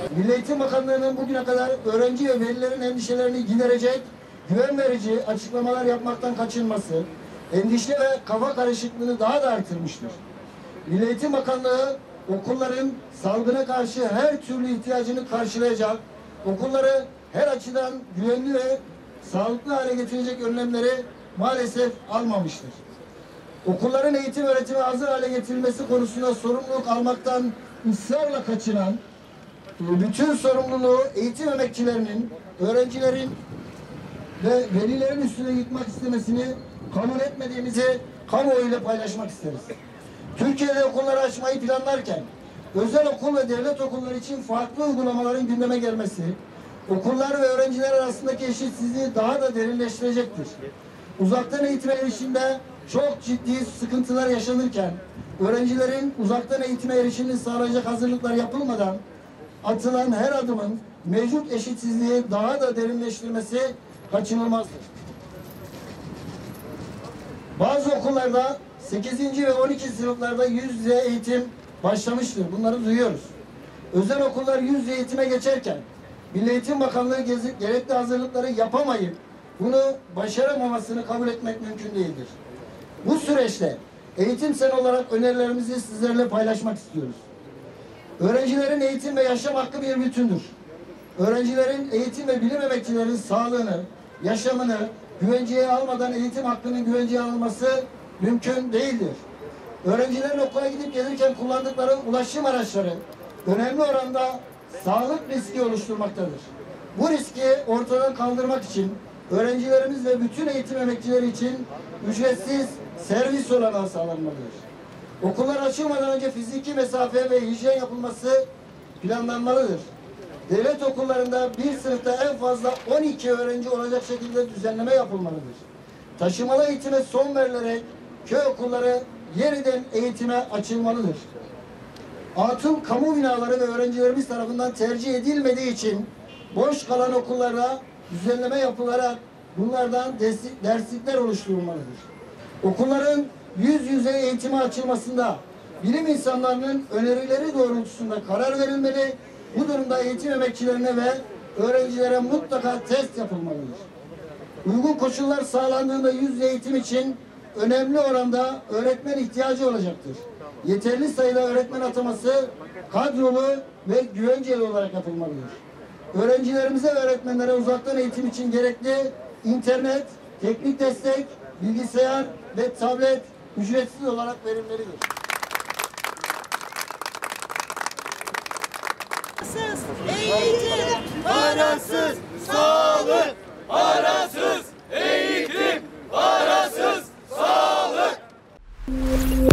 Milli Eğitim Bakanlığı'nın bugüne kadar öğrenci ve velilerin endişelerini giderecek, güven verici açıklamalar yapmaktan kaçınması, endişe ve kafa karışıklığını daha da artırmıştır. Milli Eğitim Bakanlığı okulların salgına karşı her türlü ihtiyacını karşılayacak, okulları her açıdan güvenli ve sağlıklı hale getirecek önlemleri maalesef almamıştır. Okulların eğitim öğretime hazır hale getirilmesi konusunda sorumluluk almaktan ısrarla kaçınan, bütün sorumluluğu eğitim emekçilerinin, öğrencilerin ve velilerin üstüne yıkmak istemesini kabul etmediğimizi kamuoyuyla paylaşmak isteriz. Türkiye'de okulları açmayı planlarken özel okul ve devlet okulları için farklı uygulamaların gündeme gelmesi, okullar ve öğrenciler arasındaki eşitsizliği daha da derinleştirecektir. Uzaktan eğitime erişimde çok ciddi sıkıntılar yaşanırken, öğrencilerin uzaktan eğitime erişimini sağlayacak hazırlıklar yapılmadan atılan her adımın mevcut eşitsizliği daha da derinleştirmesi kaçınılmazdır. Bazı okullarda 8. ve 12. sınıflarda yüz yüze eğitim başlamıştır. Bunları duyuyoruz. Özel okullar yüz yüze eğitime geçerken Milli Eğitim Bakanlığı gerekli hazırlıkları yapamayıp bunu başaramamasını kabul etmek mümkün değildir. Bu süreçte eğitim sen olarak önerilerimizi sizlerle paylaşmak istiyoruz. Öğrencilerin eğitim ve yaşam hakkı bir bütündür. Öğrencilerin eğitim ve bilim emekçilerinin sağlığını, yaşamını güvenceye almadan eğitim hakkının güvenceye alınması mümkün değildir. Öğrencilerin okula gidip gelirken kullandıkları ulaşım araçları önemli oranda sağlık riski oluşturmaktadır. Bu riski ortadan kaldırmak için öğrencilerimiz ve bütün eğitim emekçileri için ücretsiz servis olanağı sağlanmalıdır. Okullar açılmadan önce fiziki mesafe ve hijyen yapılması planlanmalıdır. Devlet okullarında bir sınıfta en fazla 12 öğrenci olacak şekilde düzenleme yapılmalıdır. Taşımalı eğitime son verilerek köy okulları yeniden eğitime açılmalıdır. Atıl kamu binaları ve öğrencilerimiz tarafından tercih edilmediği için boş kalan okullarda düzenleme yapılarak bunlardan derslikler oluşturulmalıdır. Okulların yüz yüze eğitime açılmasında bilim insanlarının önerileri doğrultusunda karar verilmeli. Bu durumda eğitim emekçilerine ve öğrencilere mutlaka test yapılmalıdır. Uygun koşullar sağlandığında yüz yüze eğitim için önemli oranda öğretmen ihtiyacı olacaktır. Yeterli sayıda öğretmen ataması kadrolu ve güvenceli olarak yapılmalıdır. Öğrencilerimize ve öğretmenlere uzaktan eğitim için gerekli internet, teknik destek, bilgisayar ve tablet ücretsiz olarak verilmelidir. Eğitim, parasız sağlık, parasız eğitim, parasız sağlık.